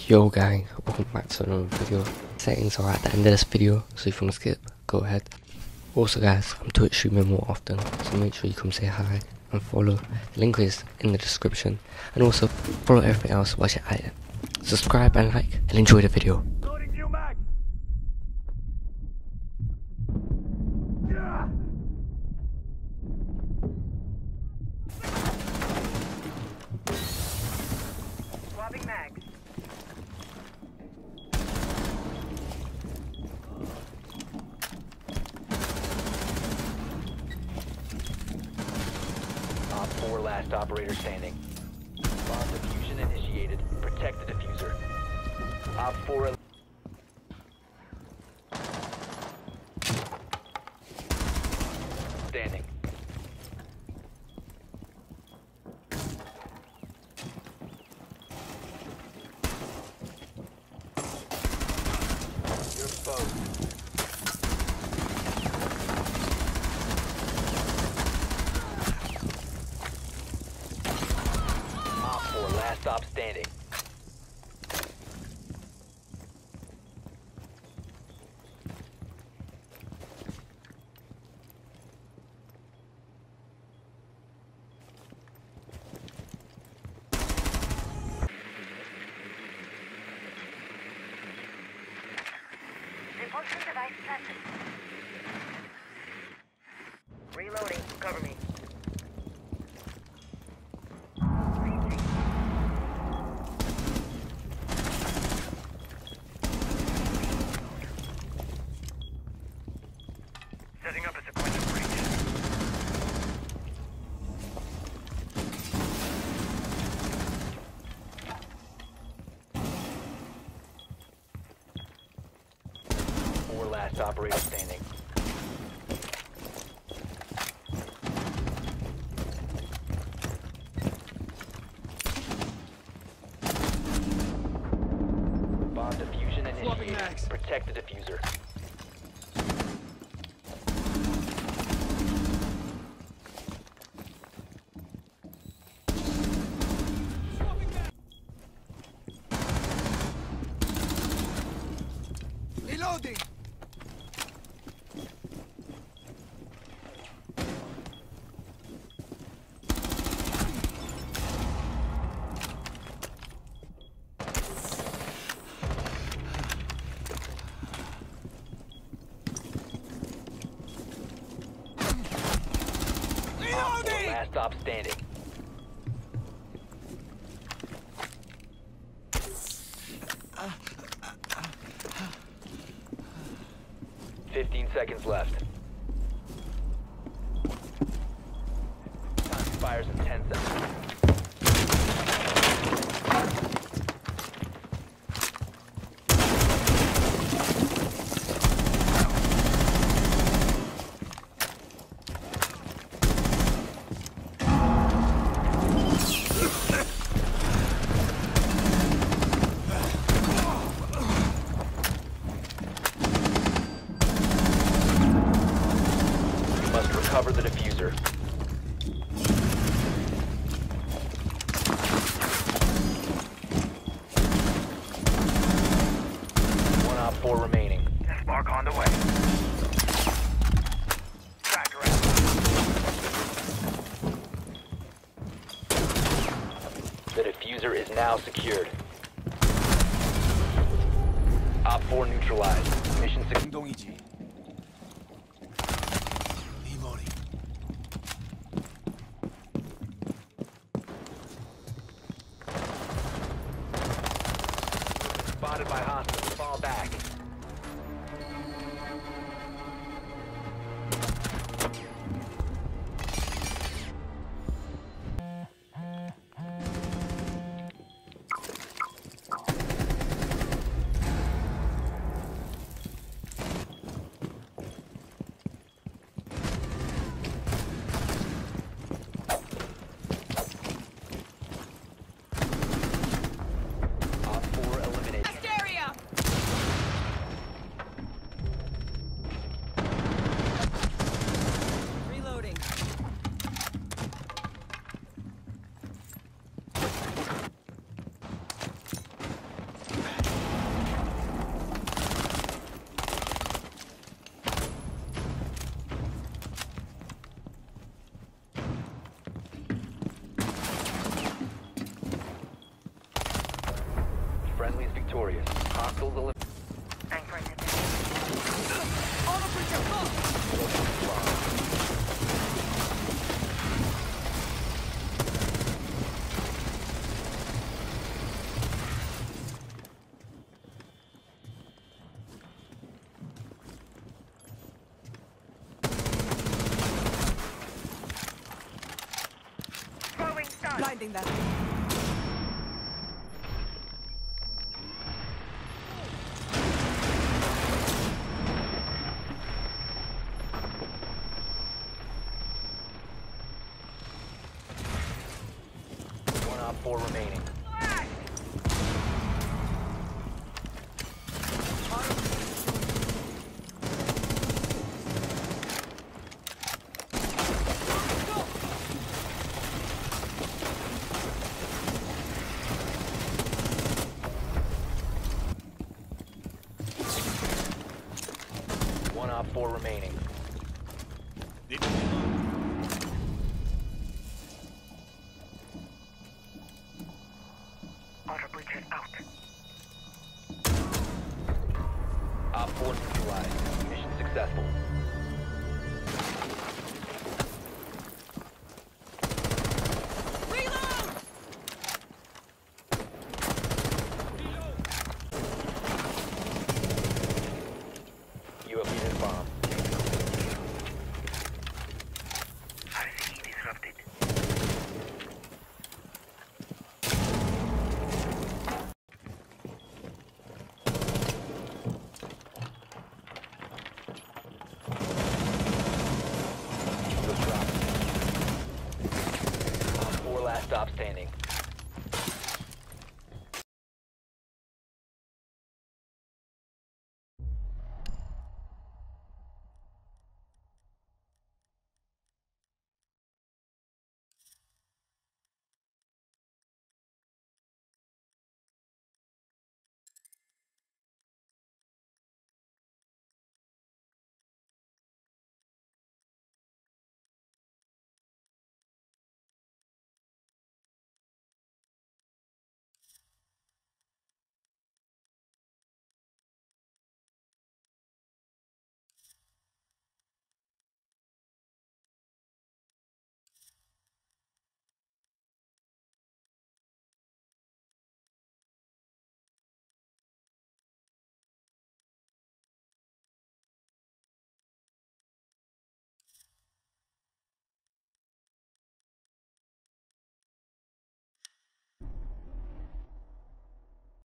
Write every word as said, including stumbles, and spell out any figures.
Yo gang, welcome back to another video. Settings are at the end of this video, so if you want to skip, go ahead. Also guys, I'm Twitch streaming more often, so make sure you come say hi and follow. The link is in the description, and also follow everything else while you're at it. Subscribe and like, and enjoy the video. Swapping mags. Op four last operator standing. Bomb diffusion initiated. Protect the diffuser. Op four. Standing. You're exposed. Op four last stop standing. Repulsion device tested. Reloading. Cover me. Setting up a sequential breach. Four last operator standing. Bomb diffusion initiated. Protect the diffuser. Reloading! Op four last stop standing. Fifteen seconds left. Time expires in ten seconds. Must recover the diffuser. One op four remaining. Spark on the way. Tracker out. The diffuser is now secured. Op four neutralized. Mission success. 행동이지. 리머리. Spotted by hostiles. Fall back. Op four eliminated. victorious. Hostiles eliminated. Anchoring it. Throwing stun. Blinding them. One op four remaining. One op four remaining. Auto breacher out. Op four neutralized. Mission successful.